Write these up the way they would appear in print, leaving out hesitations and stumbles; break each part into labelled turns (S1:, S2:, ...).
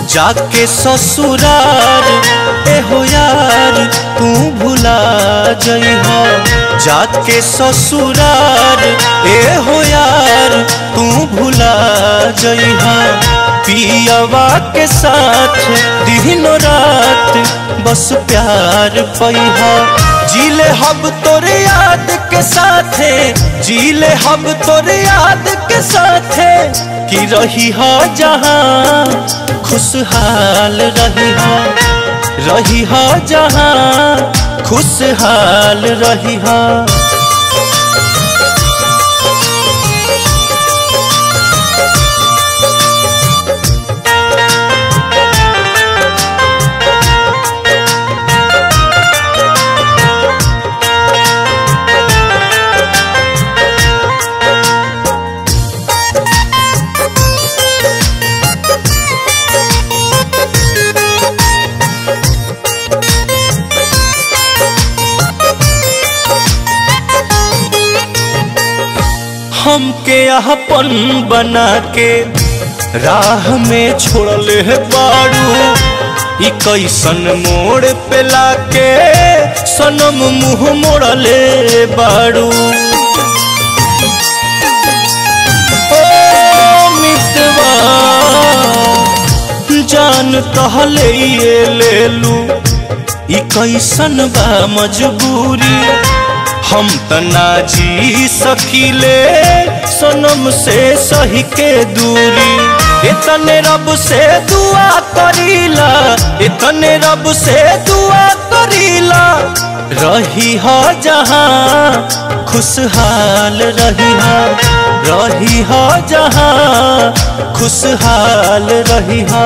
S1: जाके ससुरार एहो यार तू भुला जइहा। जाके ससुरार एहो यार तू भुला जइहा। पियवा के साथ दिन रात बस प्यार पैहा। जीले हब तोरे याद के साथे, जीले हब तोरे याद के साथे कि रही हा जहाँ खुशहाल रही हा। रही हा जहाँ खुशहाल रही हा। हमके अपन बना के राह में छोड़ले है बाड़ू। ई कैसन मोड़ पे लाके सनम मुँह मोड़ले बाड़ू। ओ मितवा जान कहले ये ले लू। ई कैसन बा मजबूरी हम तना जी सकीले सनम से सही के दूरी। इतने रब से दुआ करीला, इतने रब से दुआ करीला। रही हा जहाँ खुशहाल रही हा। रही हा जहाँ खुशहाल रही हा।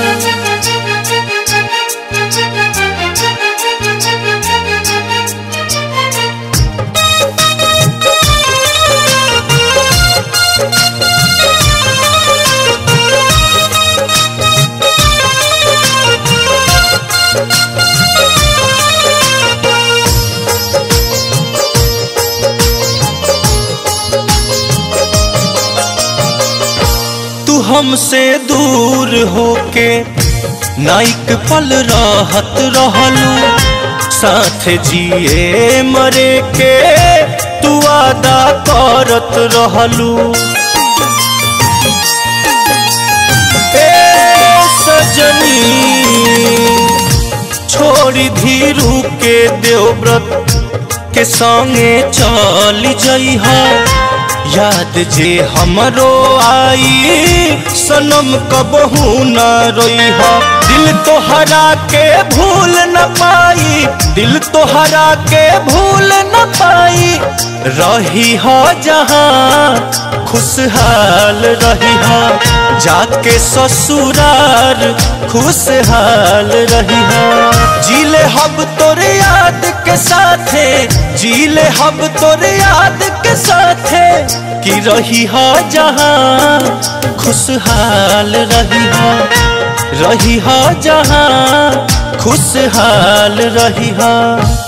S1: हमसे दूर होके नाइक पल रहत रहलू। साथ जिए मरे के तू वादा करत रहलू। ए सजनी छोड़ी धीरू के देवव्रत के संगे चल जइहा। याद जे हमरो आई सनम कबहू न रोइहा। दिल तोहरा के भूल न पाई, दिल तोहरा के भूल न पाई। रही हा जहाँ खुशहाल रही हा। जाके ससुरार खुशहाल रही हा। जीले हब तोरे याद के साथे, जीले हब तोरे याद के साथे कि रही हा जहाँ खुशहाल रही हा। रही हा जहाँ खुशहाल रही हा।